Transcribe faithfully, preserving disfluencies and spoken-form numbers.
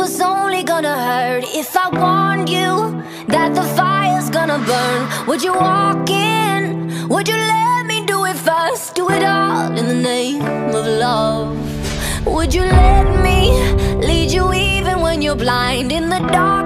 was only gonna hurt if I warned you that the fire's gonna burn? Would you walk in? Would you let me do it first? Do it all in the name of love. Would you let me lead you even when you're blind? In the dark